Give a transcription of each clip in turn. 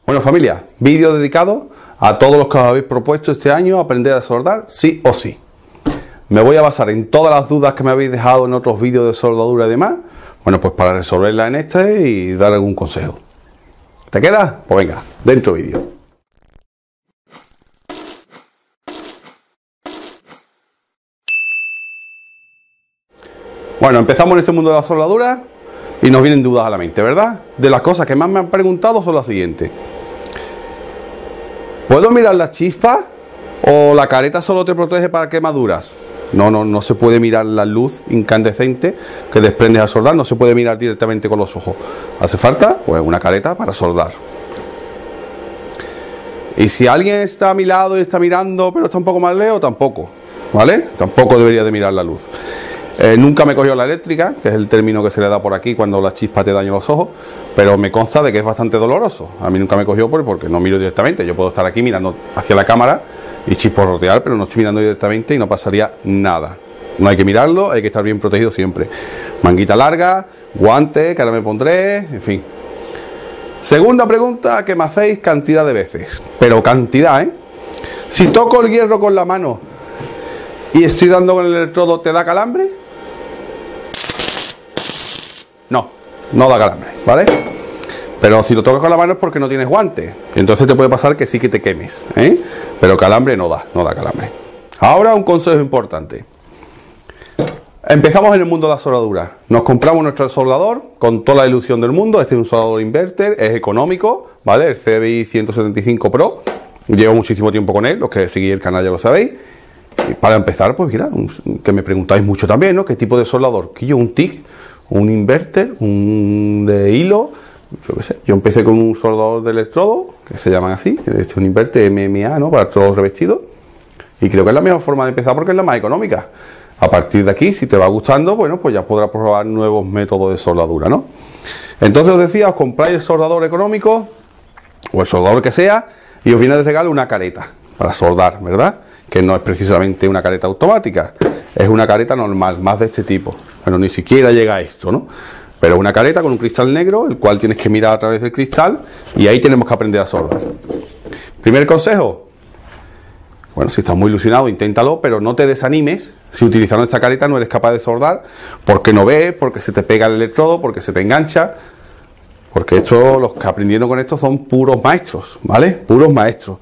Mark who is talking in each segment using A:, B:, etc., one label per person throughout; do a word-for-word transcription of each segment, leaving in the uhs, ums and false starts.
A: Bueno, familia, vídeo dedicado a todos los que os habéis propuesto este año aprender a soldar sí o sí. Me voy a basar en todas las dudas que me habéis dejado en otros vídeos de soldadura y demás, bueno, pues para resolverlas en este y dar algún consejo. ¿Te queda? Pues venga, dentro vídeo. Bueno, empezamos en este mundo de la soldadura y nos vienen dudas a la mente, ¿verdad? De las cosas que más me han preguntado son las siguientes. ¿Puedo mirar las chispas o la careta solo te protege para quemaduras? No, no, no se puede mirar la luz incandescente que desprendes al soldar, no se puede mirar directamente con los ojos. ¿Hace falta? Pues una careta para soldar. Y si alguien está a mi lado y está mirando pero está un poco más lejos, tampoco, ¿vale? Tampoco debería de mirar la luz. Eh, nunca me cogió la eléctrica, que es el término que se le da por aquí cuando la chispa te daña los ojos, pero me consta de que es bastante doloroso. A mí nunca me cogió porque no miro directamente. Yo puedo estar aquí mirando hacia la cámara y chisporrotear, pero no estoy mirando directamente y no pasaría nada. No hay que mirarlo, hay que estar bien protegido siempre. Manguita larga, guantes, que ahora me pondré, en fin. Segunda pregunta que me hacéis cantidad de veces, pero cantidad, ¿eh? Si toco el hierro con la mano y estoy dando con el electrodo, ¿te da calambre? No, no da calambre, ¿vale? Pero si lo tocas con la mano es porque no tienes guante. Entonces te puede pasar que sí que te quemes, ¿eh? Pero calambre no da, no da calambre. Ahora un consejo importante. Empezamos en el mundo de la soldadura. Nos compramos nuestro soldador con toda la ilusión del mundo. Este es un soldador inverter, es económico, ¿vale? El C B I ciento setenta y cinco Pro. Llevo muchísimo tiempo con él, los que seguís el canal ya lo sabéis. Y para empezar, pues mira, que me preguntáis mucho también, ¿no? ¿Qué tipo de soldador? ¿Qué yo? ¿Un T I C? ¿Un inverter? ¿Un de hilo? Yo qué sé. Yo empecé con un soldador de electrodo, que se llaman así. Este es un inverter M M A, ¿no? Para electrodos revestidos. Y creo que es la mejor forma de empezar porque es la más económica. A partir de aquí, si te va gustando, bueno, pues ya podrás probar nuevos métodos de soldadura, ¿no? Entonces os decía, os compráis el soldador económico, o el soldador que sea, y os viene de regalo una careta para soldar, ¿verdad? Que no es precisamente una careta automática, es una careta normal, más de este tipo. Bueno, ni siquiera llega a esto, ¿no? Pero una careta con un cristal negro, el cual tienes que mirar a través del cristal, y ahí tenemos que aprender a soldar. Primer consejo, bueno, si estás muy ilusionado, inténtalo, pero no te desanimes si utilizando esta careta no eres capaz de soldar, porque no ves, porque se te pega el electrodo, porque se te engancha, porque esto, los que aprendieron con esto son puros maestros, ¿vale? Puros maestros.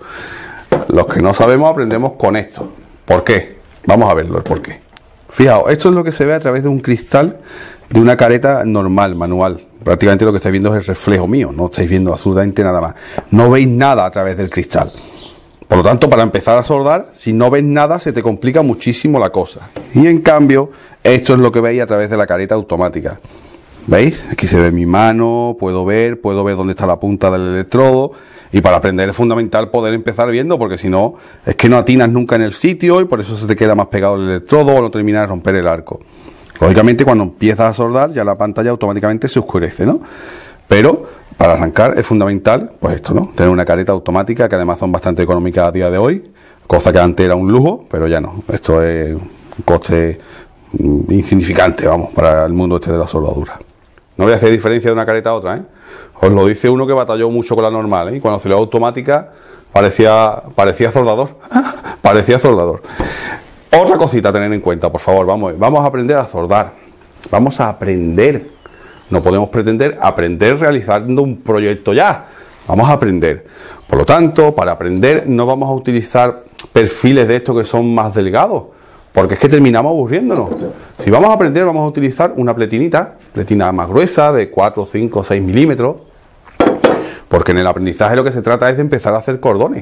A: Los que no sabemos aprendemos con esto. ¿Por qué? Vamos a verlo, el por qué. Fijaos, esto es lo que se ve a través de un cristal de una careta normal, manual. Prácticamente lo que estáis viendo es el reflejo mío, no estáis viendo absolutamente nada más. No veis nada a través del cristal. Por lo tanto, para empezar a soldar, si no ves nada, se te complica muchísimo la cosa. Y en cambio, esto es lo que veis a través de la careta automática. ¿Veis? Aquí se ve mi mano, puedo ver, puedo ver dónde está la punta del electrodo. Y para aprender es fundamental poder empezar viendo, porque si no, es que no atinas nunca en el sitio y por eso se te queda más pegado el electrodo o no terminas de romper el arco. Lógicamente, cuando empiezas a soldar, ya la pantalla automáticamente se oscurece, ¿no? Pero para arrancar es fundamental, pues esto, ¿no? Tener una careta automática, que además son bastante económicas a día de hoy, cosa que antes era un lujo, pero ya no. Esto es un coste insignificante, vamos, para el mundo este de la soldadura. No voy a hacer diferencia de una careta a otra, ¿eh? Os lo dice uno que batalló mucho con la normal, ¿eh? Y cuando salió automática parecía, parecía soldador. Parecía soldador. Otra cosita a tener en cuenta, por favor, vamos, vamos a aprender a soldar. Vamos a aprender. No podemos pretender aprender realizando un proyecto ya. Vamos a aprender. Por lo tanto, para aprender no vamos a utilizar perfiles de estos que son más delgados, porque es que terminamos aburriéndonos. Si vamos a aprender, vamos a utilizar una pletinita, pletina más gruesa, de cuatro, cinco, seis milímetros, porque en el aprendizaje lo que se trata es de empezar a hacer cordones.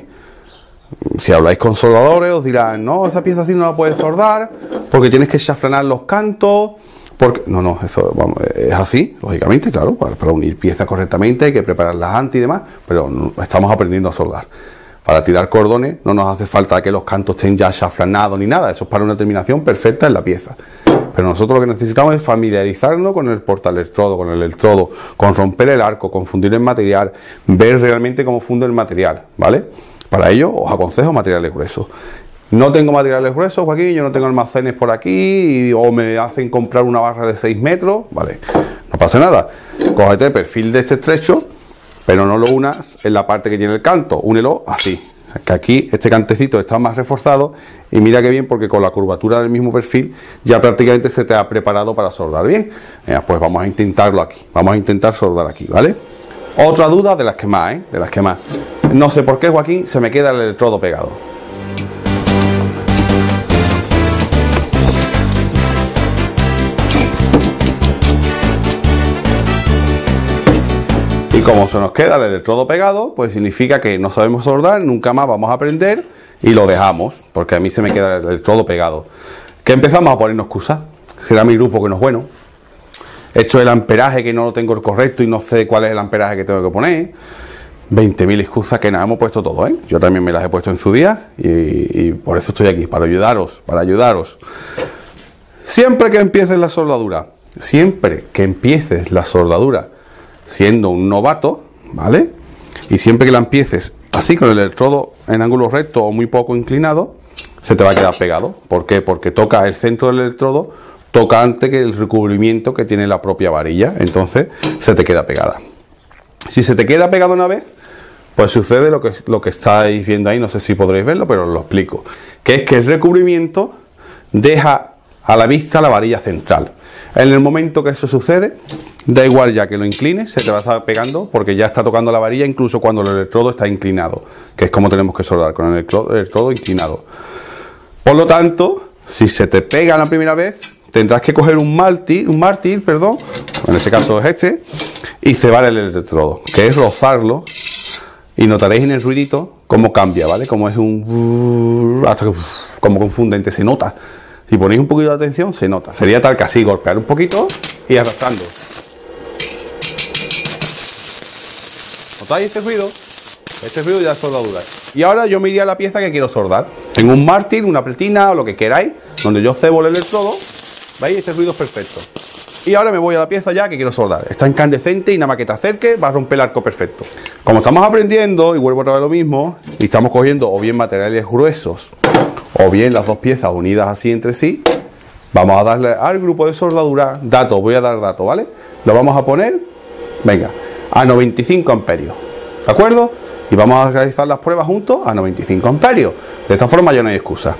A: Si habláis con soldadores, os dirán, no, esa pieza así no la puedes soldar, porque tienes que chaflanar los cantos, porque... No, no, eso vamos, es así, lógicamente, claro, para, para unir piezas correctamente hay que prepararlas antes y demás, pero no, estamos aprendiendo a soldar. Para tirar cordones no nos hace falta que los cantos estén ya chaflanados ni nada, eso es para una terminación perfecta en la pieza. Pero nosotros lo que necesitamos es familiarizarnos con el portaelectrodo, con el electrodo, con romper el arco, con fundir el material, ver realmente cómo funde el material, ¿vale? Para ello os aconsejo materiales gruesos. No tengo materiales gruesos, Joaquín, yo no tengo almacenes por aquí, y, o me hacen comprar una barra de seis metros, ¿vale? No pasa nada. Cógete el perfil de este estrecho pero no lo unas en la parte que tiene el canto, únelo así, que aquí este cantecito está más reforzado y mira que bien, porque con la curvatura del mismo perfil ya prácticamente se te ha preparado para soldar bien. Mira, pues vamos a intentarlo aquí, vamos a intentar soldar aquí, ¿vale? Otra duda de las que más, ¿eh? De las que más. No sé por qué, Joaquín, se me queda el electrodo pegado. Y como se nos queda el electrodo pegado, pues significa que no sabemos soldar, nunca más vamos a aprender y lo dejamos, porque a mí se me queda el electrodo pegado. ¿Qué empezamos a ponernos excusas? Será mi grupo que no es bueno. Esto es el amperaje que no lo tengo el correcto y no sé cuál es el amperaje que tengo que poner. veinte mil excusas que nos hemos puesto todos, ¿eh? Yo también me las he puesto en su día y, y por eso estoy aquí, para ayudaros, para ayudaros. Siempre que empieces la soldadura, siempre que empieces la soldadura siendo un novato, ¿vale? Y siempre que la empieces así con el electrodo en ángulo recto o muy poco inclinado, se te va a quedar pegado. ¿Por qué? Porque toca el centro del electrodo, toca antes que el recubrimiento que tiene la propia varilla, entonces se te queda pegada. Si se te queda pegado una vez, pues sucede lo que, lo que estáis viendo ahí, no sé si podréis verlo, pero os lo explico, que es que el recubrimiento deja a la vista la varilla central. En el momento que eso sucede, da igual ya que lo inclines, se te va a estar pegando porque ya está tocando la varilla incluso cuando el electrodo está inclinado, que es como tenemos que soldar, con el electrodo, el electrodo inclinado. Por lo tanto, si se te pega la primera vez, tendrás que coger un mártir, un mártir, perdón, en este caso es este, y cebar el electrodo, que es rozarlo, y notaréis en el ruidito cómo cambia, ¿vale? Como es un... hasta que... como confundente, se nota. Si ponéis un poquito de atención, se nota. Sería tal que así, golpear un poquito y arrastrando. ¿Notáis este ruido? Este ruido ya es soldadura. Y ahora yo me iría a la pieza que quiero soldar. Tengo un mártir, una pretina o lo que queráis, donde yo cebo el electrodo. ¿Veis? Este ruido es perfecto. Y ahora me voy a la pieza ya que quiero soldar. Está incandescente y nada más que te acerque va a romper el arco perfecto. Como estamos aprendiendo, y vuelvo otra vez lo mismo, y estamos cogiendo o bien materiales gruesos o bien las dos piezas unidas así entre sí, vamos a darle al grupo de soldadura datos, voy a dar datos, ¿vale? Lo vamos a poner, venga, a noventa y cinco amperios, ¿de acuerdo? Y vamos a realizar las pruebas juntos a noventa y cinco amperios. De esta forma ya no hay excusa.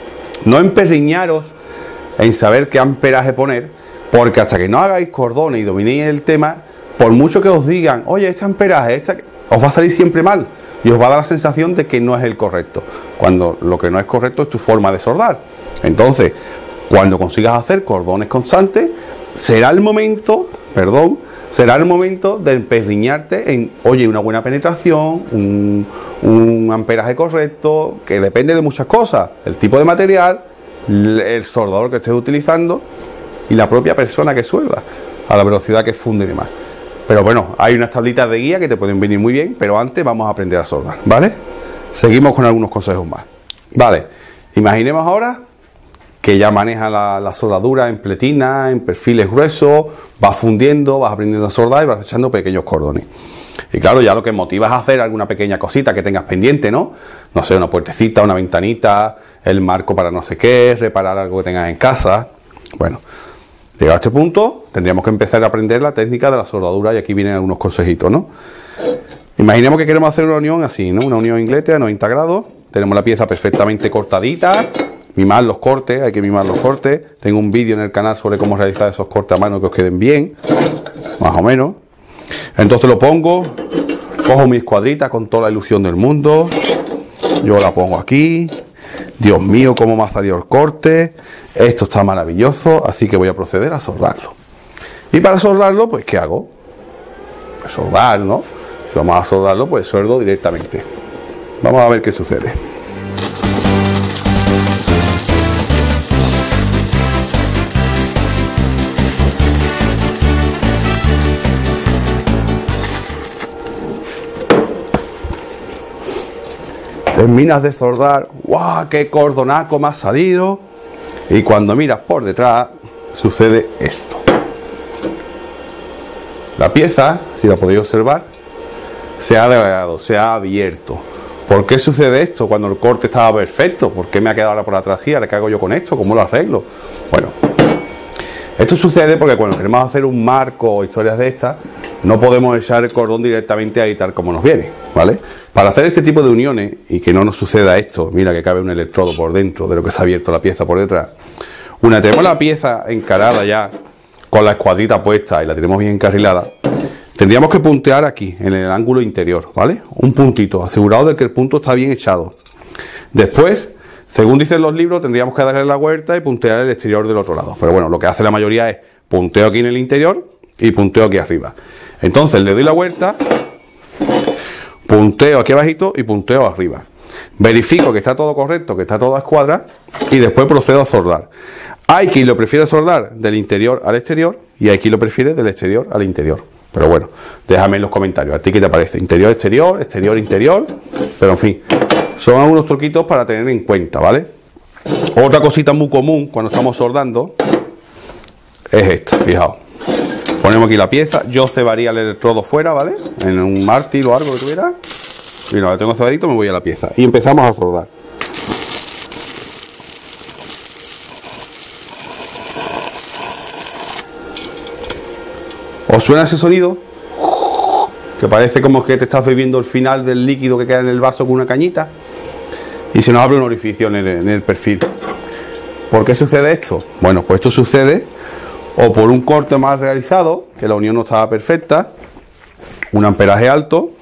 A: No emperriñaros en saber qué amperaje poner, porque hasta que no hagáis cordones y dominéis el tema, por mucho que os digan, oye, este amperaje, esta... os va a salir siempre mal y os va a dar la sensación de que no es el correcto, cuando lo que no es correcto es tu forma de soldar. Entonces, cuando consigas hacer cordones constantes, será el momento, perdón, será el momento de emperriñarte en, oye, una buena penetración, un, un amperaje correcto, que depende de muchas cosas, el tipo de material, el soldador que estés utilizando y la propia persona que suelda, a la velocidad que funde y demás. Pero bueno, hay unas tablitas de guía que te pueden venir muy bien, pero antes vamos a aprender a soldar, ¿vale? Seguimos con algunos consejos más. Vale, imaginemos ahora que ya manejas la, la soldadura en pletina, en perfiles gruesos, vas fundiendo, vas aprendiendo a soldar y vas echando pequeños cordones. Y claro, ya lo que motiva es hacer alguna pequeña cosita que tengas pendiente, ¿no? No sé, una puertecita, una ventanita, el marco para no sé qué, reparar algo que tengas en casa. Bueno, llegado a este punto, tendríamos que empezar a aprender la técnica de la soldadura y aquí vienen algunos consejitos, ¿no? Imaginemos que queremos hacer una unión así, ¿no? Una unión inglete a noventa grados. Tenemos la pieza perfectamente cortadita. Mimar los cortes, hay que mimar los cortes. Tengo un vídeo en el canal sobre cómo realizar esos cortes a mano que os queden bien, más o menos. Entonces lo pongo, cojo mi escuadrita con toda la ilusión del mundo. Yo la pongo aquí. Dios mío, cómo me ha salido el corte. Esto está maravilloso, así que voy a proceder a soldarlo. Y para soldarlo, pues, ¿qué hago? Pues soldar, ¿no? Si vamos a soldarlo, pues sueldo directamente. Vamos a ver qué sucede. Terminas de soldar, ¡guau! ¡Qué cordonaco me ha salido! Y cuando miras por detrás, sucede esto. La pieza, si la podéis observar, se ha degradado, se ha abierto. ¿Por qué sucede esto cuando el corte estaba perfecto? ¿Por qué me ha quedado ahora por atrás? ¿Ahora qué hago yo con esto? ¿Cómo lo arreglo? Bueno, esto sucede porque cuando queremos hacer un marco o historias de estas, no podemos echar el cordón directamente ahí tal como nos viene, ¿vale? Para hacer este tipo de uniones y que no nos suceda esto, mira que cabe un electrodo por dentro de lo que se ha abierto la pieza por detrás. Una tenemos la pieza encarada ya con la escuadrita puesta y la tenemos bien encarrilada. Tendríamos que puntear aquí, en el ángulo interior, ¿vale? Un puntito, asegurado de que el punto está bien echado. Después, según dicen los libros, tendríamos que darle la vuelta y puntear el exterior del otro lado. Pero bueno, lo que hace la mayoría es punteo aquí en el interior y punteo aquí arriba. Entonces le doy la vuelta, punteo aquí abajito y punteo arriba. Verifico que está todo correcto, que está todo a escuadra y después procedo a soldar. Hay quien lo prefiere soldar del interior al exterior y hay quien lo prefiere del exterior al interior. Pero bueno, déjame en los comentarios, ¿a ti qué te parece? Interior, exterior, exterior, interior. Pero en fin, son algunos truquitos para tener en cuenta, ¿vale? Otra cosita muy común cuando estamos soldando es esta, fijaos. Ponemos aquí la pieza, yo cebaría el electrodo fuera, ¿vale? En un mártir o algo que tuviera. Y una vez tengo cebadito, me voy a la pieza. Y empezamos a soldar. ¿Os suena ese sonido? Que parece como que te estás bebiendo el final del líquido que queda en el vaso con una cañita. Y se nos abre un orificio en el, en el perfil. ¿Por qué sucede esto? Bueno, pues esto sucede o por un corte mal realizado, que la unión no estaba perfecta, un amperaje alto,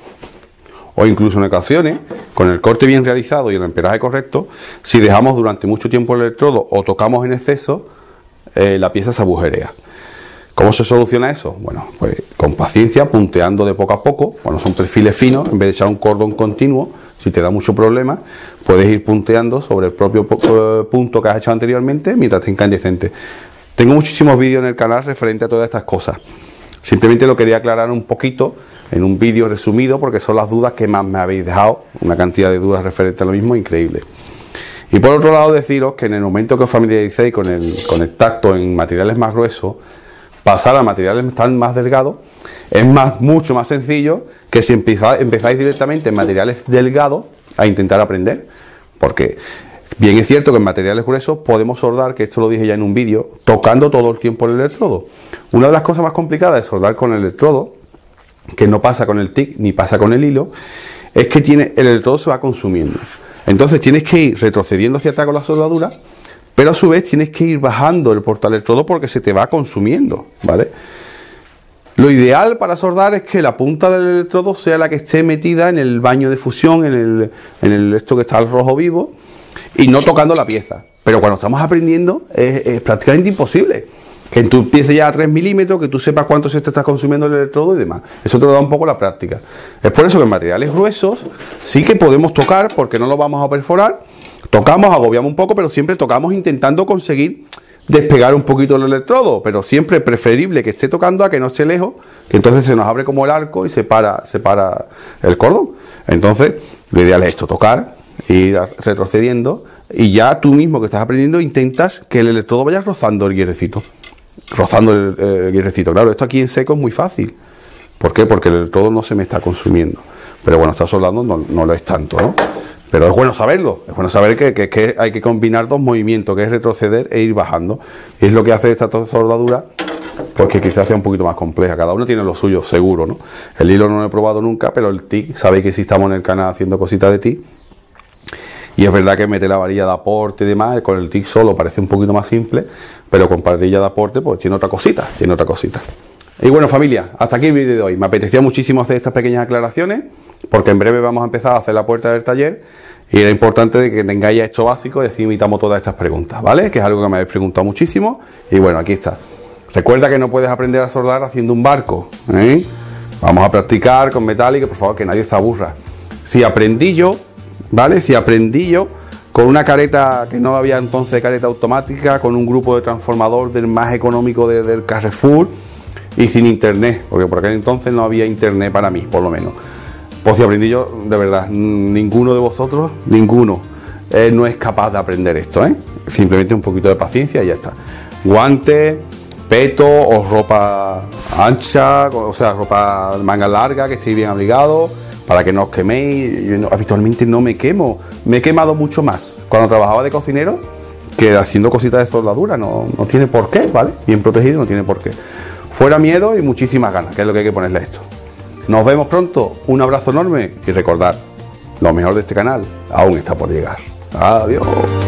A: o incluso en ocasiones, con el corte bien realizado y el amperaje correcto, si dejamos durante mucho tiempo el electrodo o tocamos en exceso, eh, la pieza se agujerea. ¿Cómo se soluciona eso? Bueno, pues con paciencia, punteando de poco a poco. Cuando son perfiles finos, en vez de echar un cordón continuo, si te da mucho problema, puedes ir punteando sobre el propio punto que has echado anteriormente mientras te incandescente. Tengo muchísimos vídeos en el canal referente a todas estas cosas. Simplemente lo quería aclarar un poquito en un vídeo resumido porque son las dudas que más me habéis dejado. Una cantidad de dudas referente a lo mismo increíble. Y por otro lado deciros que en el momento que os familiaricéis con el, con el tacto en materiales más gruesos, pasar a materiales tan más delgados es más, mucho más sencillo que si empezáis, empezáis directamente en materiales delgados a intentar aprender. Porque bien es cierto que en materiales gruesos podemos soldar, que esto lo dije ya en un vídeo, tocando todo el tiempo el electrodo. Una de las cosas más complicadas de soldar con el electrodo, que no pasa con el TIC ni pasa con el hilo, es que tiene, el electrodo se va consumiendo. Entonces tienes que ir retrocediendo hacia atrás con la soldadura, pero a su vez tienes que ir bajando el portaelectrodo porque se te va consumiendo, ¿vale? Lo ideal para soldar es que la punta del electrodo sea la que esté metida en el baño de fusión, en el, en el esto que está al rojo vivo, y no tocando la pieza. Pero cuando estamos aprendiendo es, es prácticamente imposible. Que tú empieces ya a tres milímetros, que tú sepas cuánto se te está consumiendo el electrodo y demás. Eso te lo da un poco la práctica. Es por eso que en materiales gruesos sí que podemos tocar, porque no lo vamos a perforar. Tocamos, agobiamos un poco, pero siempre tocamos intentando conseguir despegar un poquito el electrodo, pero siempre es preferible que esté tocando a que no esté lejos, que entonces se nos abre como el arco y se para, se para el cordón. Entonces, lo ideal es esto, tocar, ir retrocediendo, y ya tú mismo que estás aprendiendo intentas que el electrodo vaya rozando el hierrecito. Rozando el, el hierrecito. Claro, esto aquí en seco es muy fácil. ¿Por qué? Porque el electrodo no se me está consumiendo. Pero bueno, está soldando, no, no lo es tanto, ¿no? Pero es bueno saberlo, es bueno saber que, que, que hay que combinar dos movimientos, que es retroceder e ir bajando. Y es lo que hace esta soldadura, pues que quizás sea un poquito más compleja. Cada uno tiene lo suyo, seguro, ¿no? El hilo no lo he probado nunca, pero el TIC, sabéis que si estamos en el canal haciendo cositas de TIC. Y es verdad que mete la varilla de aporte y demás, con el TIC solo parece un poquito más simple, pero con varilla de aporte pues tiene otra cosita, tiene otra cosita. Y bueno, familia, hasta aquí el vídeo de hoy. Me apetecía muchísimo hacer estas pequeñas aclaraciones, porque en breve vamos a empezar a hacer la puerta del taller y era importante de que tengáis ya esto básico y así imitamos todas estas preguntas, ¿vale? Que es algo que me habéis preguntado muchísimo y bueno, aquí está. Recuerda que no puedes aprender a soldar haciendo un barco, ¿eh? Vamos a practicar con metal y que por favor que nadie se aburra. Si aprendí yo, ¿vale? Si aprendí yo con una careta que no había entonces careta automática, con un grupo de transformador del más económico de, del Carrefour y sin internet, porque por aquel entonces no había internet para mí, por lo menos. Pues si aprendí yo, de verdad, ninguno de vosotros, ninguno, eh, no es capaz de aprender esto, ¿eh? Simplemente un poquito de paciencia y ya está. Guantes, peto o ropa ancha, o sea, ropa de manga larga, que estéis bien abrigados, para que no os queméis. Yo no, habitualmente no me quemo, me he quemado mucho más cuando trabajaba de cocinero que haciendo cositas de soldadura, no, no tiene por qué, ¿vale? Bien protegido, no tiene por qué. Fuera miedo y muchísimas ganas, que es lo que hay que ponerle a esto. Nos vemos pronto, un abrazo enorme y recordad, lo mejor de este canal aún está por llegar. Adiós.